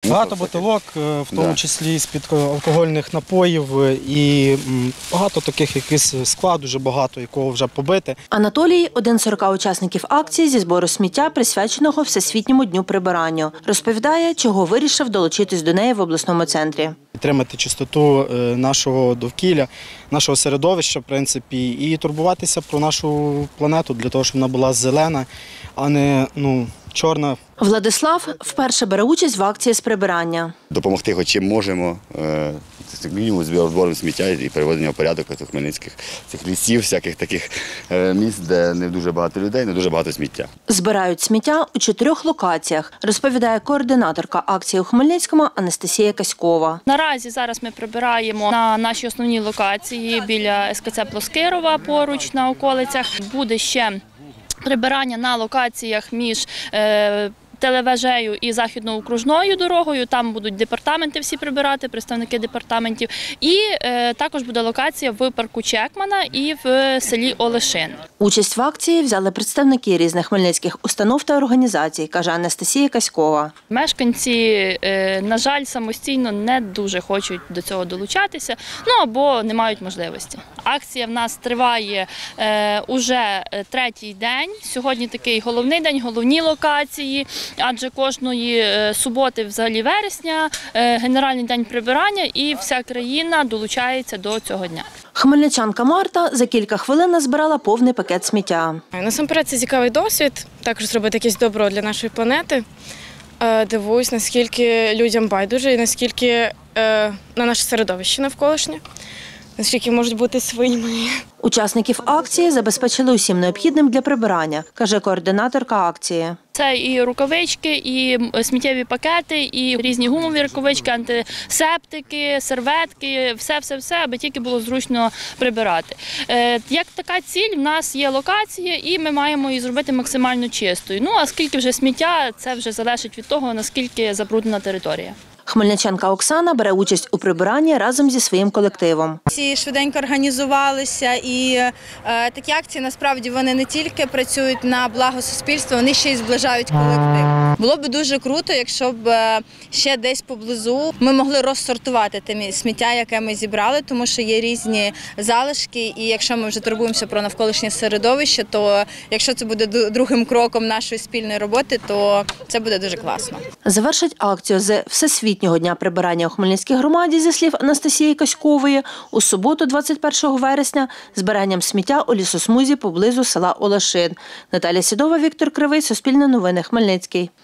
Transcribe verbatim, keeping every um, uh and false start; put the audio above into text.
Багато бутилок, в тому да. числі з-під алкогольних напоїв, і багато таких якийсь склад, дуже багато, якого вже побите. Анатолій – один з сорока учасників акції зі збору сміття, присвяченого Всесвітньому дню прибиранню. Розповідає, чого вирішив долучитись до неї в обласному центрі. Підтримати чистоту нашого довкілля, нашого середовища, в принципі, і турбуватися про нашу планету, для того, щоб вона була зелена, а не, ну, чорна. Владислав вперше бере участь в акції з прибирання. Допомогти хоч чим можемо, мінімум збором сміття і переведення в порядок хмельницьких цих лісів, всяких таких місць, де не дуже багато людей, не дуже багато сміття. Збирають сміття у чотирьох локаціях, розповідає координаторка акції у Хмельницькому Анастасія Каськова. Наразі зараз ми прибираємо на нашій основній локації біля ес ка це Плоскирова, поруч на околицях. Буде ще прибирання на локаціях між е, Телевежею і Західно-окружною дорогою. Там будуть департаменти всі прибирати, представники департаментів. І е, також буде локація в парку Чекмана і в селі Олешин. Участь в акції взяли представники різних хмельницьких установ та організацій, каже Анастасія Каськова. Мешканці, е, на жаль, самостійно не дуже хочуть до цього долучатися, ну або не мають можливості. Акція в нас триває е, уже третій день. Сьогодні такий головний день, головні локації. Адже кожної суботи, взагалі вересня, генеральний день прибирання і вся країна долучається до цього дня. Хмельничанка Марта за кілька хвилин назбирала повний пакет сміття. Насамперед це цікавий досвід, також зробити якесь добро для нашої планети. Дивуюсь, наскільки людям байдуже і наскільки на наше середовище навколишнє, наскільки можуть бути своїми. Учасників акції забезпечили усім необхідним для прибирання, каже координаторка акції. Це і рукавички, і сміттєві пакети, і різні гумові рукавички, антисептики, серветки, все-все-все, аби тільки було зручно прибирати. Як така ціль, в нас є локація, і ми маємо її зробити максимально чистою. Ну, а скільки вже сміття, це вже залежить від того, наскільки забруднена територія. Хмельничанка Оксана бере участь у прибиранні разом зі своїм колективом. Всі швиденько організувалися, і е, такі акції, насправді, вони не тільки працюють на благо суспільства, вони ще й зближають колектив. Було б дуже круто, якщо б ще десь поблизу ми могли розсортувати те сміття, яке ми зібрали, тому що є різні залишки, і якщо ми вже турбуємося про навколишнє середовище, то якщо це буде другим кроком нашої спільної роботи, то це буде дуже класно. Завершить акцію з Всесвітнього дня прибирання у Хмельницькій громаді, зі слів Анастасії Каськової, у суботу, двадцять першого вересня, збиранням сміття у лісосмузі поблизу села Олешин. Наталя Сідова, Віктор Кривий, Суспільне новини, Хмельницький.